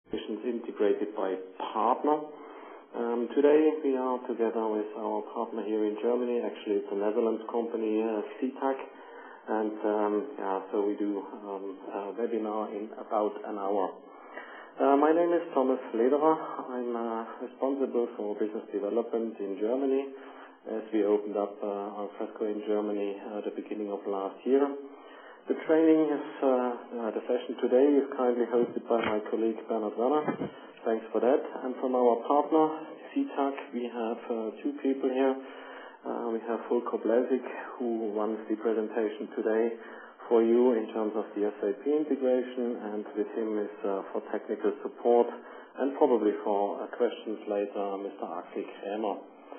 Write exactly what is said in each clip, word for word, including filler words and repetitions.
Solutions integrated by partner. Um, today we are together with our partner here in Germany. Actually, it's a Netherlands company, uh, C T A C, and um, yeah, so we do um, a webinar in about an hour. Uh, my name is Thomas Lederer. I'm uh, responsible for business development in Germany, as we opened up uh, our Fresco in Germany uh, at the beginning of last year. The training is, uh, uh, the session today is kindly hosted by my colleague Bernhard Werner. Thanks for that. And from our partner, C T A C, we have uh, two people here. Uh, we have Volker Blasik, who runs the presentation today for you in terms of the S A P integration, and with him is uh, for technical support and probably for uh, questions later, Mister Axel Krämer.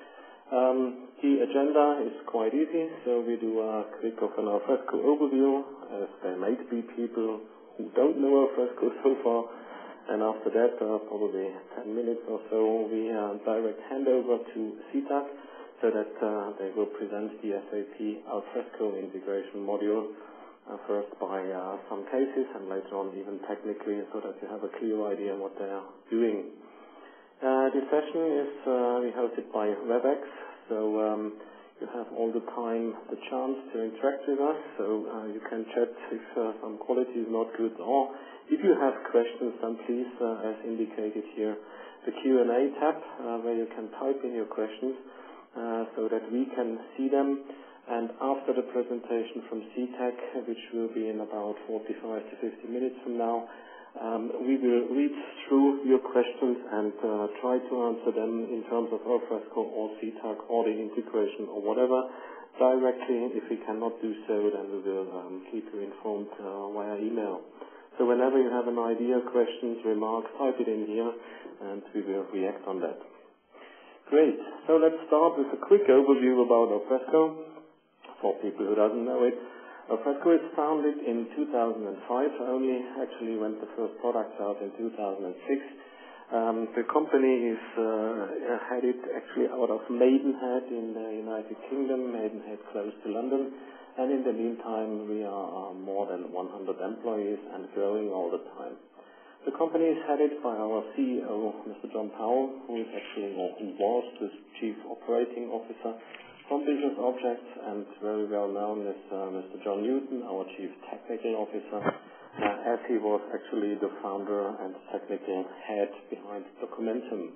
Um, the agenda is quite easy, so we do a quick of an Alfresco overview, as there might be people who don't know Alfresco so far, and after that, uh, probably ten minutes or so, we uh, direct handover to C T A C, so that uh, they will present the S A P Alfresco integration module, uh, first by uh, some cases, and later on even technically, so that you have a clear idea what they are doing. Uh, this session is uh, we hosted by WebEx, so um, you have all the time the chance to interact with us, so uh, you can chat if uh, some quality is not good, or if you have questions, then please, uh, as indicated here, the Q and A tab, uh, where you can type in your questions, uh, so that we can see them. And after the presentation from C T A C, which will be in about forty-five to fifty minutes from now, Um, we will read through your questions and uh, try to answer them in terms of Alfresco or C T A C or the integration or whatever directly. If we cannot do so, then we will um, keep you informed uh, via email. So whenever you have an idea, questions, remarks, type it in here and we will react on that. Great. So let's start with a quick overview about Alfresco for people who doesn't know it. Alfresco is founded in two thousand five, only actually went the first product out in two thousand six. Um, the company is uh, headed actually out of Maidenhead in the United Kingdom, Maidenhead close to London, and in the meantime we are uh, more than one hundred employees and growing all the time. The company is headed by our C E O, Mister John Powell, who is actually, or who was the Chief Operating Officer from Business Objects, and very well known is uh, Mister John Newton, our Chief Technical Officer, uh, as he was actually the founder and technical head behind Documentum.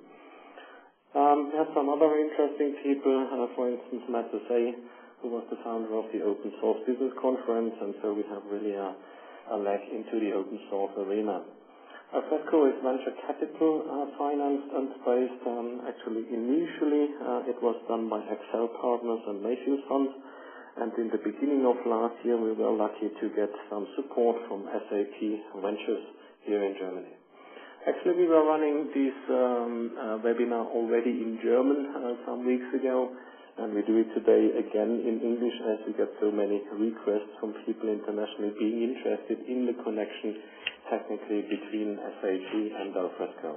Um, we have some other interesting people, uh, for instance, Matt Say, who was the founder of the Open Source Business Conference, and so we have really a, a leg into the open source arena. Alfresco is venture capital uh, financed and based. Um, actually, initially uh, it was done by Excel Partners and Mayfield Funds, and in the beginning of last year we were lucky to get some support from S A P Ventures here in Germany. Actually, we were running this um, uh, webinar already in German uh, some weeks ago, and we do it today again in English, as we get so many requests from people internationally being interested in the connection technically between S A P and Alfresco.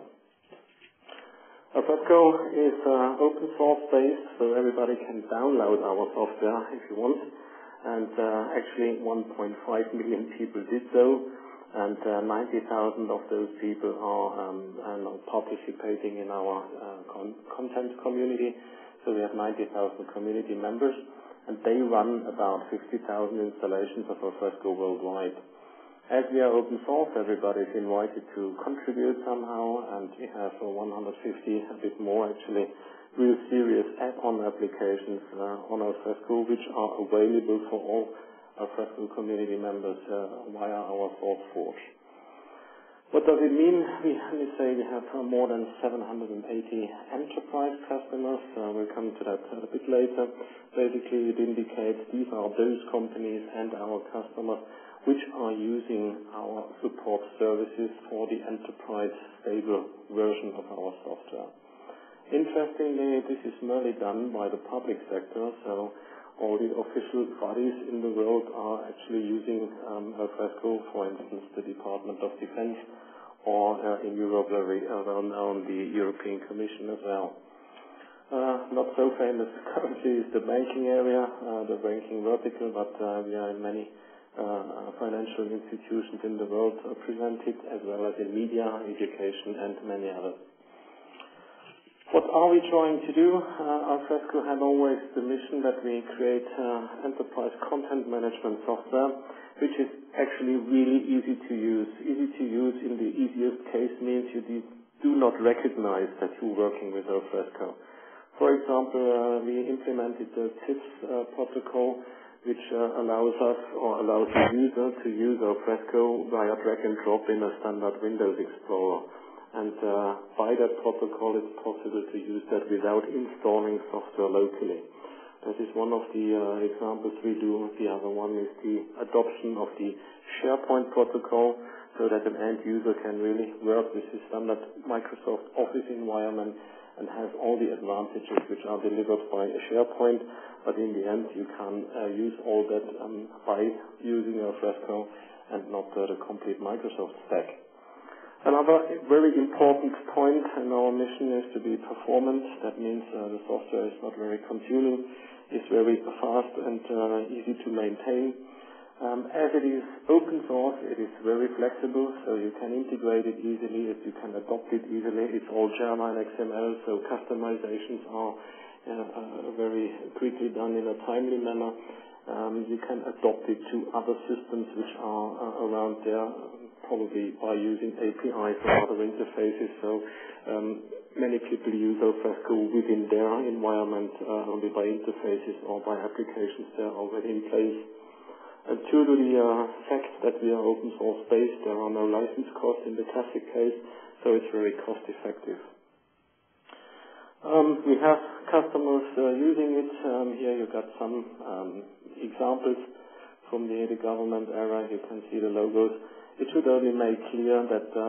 Alfresco is uh, open source based, so everybody can download our software if you want, and uh, actually one point five million people did so, and uh, ninety thousand of those people are um, and are participating in our uh, con content community. So we have ninety thousand community members, and they run about fifty thousand installations of Alfresco worldwide. As we are open source, everybody is invited to contribute somehow, and we have uh, one hundred fifty, a bit more actually, real serious add-on applications uh, on Alfresco, which are available for all Alfresco community members uh, via our SourceForge. What does it mean? We, we say we have uh, more than seven hundred eighty enterprise customers. Uh, we'll come to that a bit later. Basically, it indicates these are those companies and our customers which are using our support services for the enterprise stable version of our software. Interestingly, this is merely done by the public sector, so all the official bodies in the world are actually using um, Alfresco, for instance, the Department of Defense, or uh, in Europe, very uh, well known, the European Commission as well. Uh, not so famous currently is the banking area, uh, the banking vertical, but uh, we are in many uh, financial institutions in the world uh, presented, as well as in media, education, and many others. What are we trying to do? Uh, Alfresco had always the mission that we create uh, enterprise content management software, which is actually really easy to use. Easy to use in the easiest case means you do, do not recognize that you're working with Alfresco. For example, uh, we implemented the T I P S uh, protocol, which uh, allows us or allows the user to use Alfresco via drag and drop in a standard Windows Explorer. And uh, by that protocol, it's possible to use that without installing software locally. That is one of the uh, examples we do. The other one is the adoption of the SharePoint protocol, so that an end user can really work with the standard Microsoft Office environment and has all the advantages which are delivered by SharePoint. But in the end, you can uh, use all that um, by using Alfresco and not uh, the complete Microsoft stack. Another very important point in our mission is to be performant. That means uh, the software is not very consuming, it's very fast and uh, easy to maintain. Um, as it is open source, it is very flexible, so you can integrate it easily, you can adopt it easily. It's all Java and X M L, so customizations are uh, uh, very quickly done in a timely manner. Um, you can adopt it to other systems which are uh, around there, probably by using A P Is or other interfaces. So um, many people use Alfresco within their environment uh, only by interfaces or by applications that are already in place. And due to the uh, fact that we are open source based, there are no license costs in the classic case, so it's very cost effective. Um, we have customers uh, using it. Um, here you got some um, examples from the, the government era. You can see the logos. It should only make clear that uh,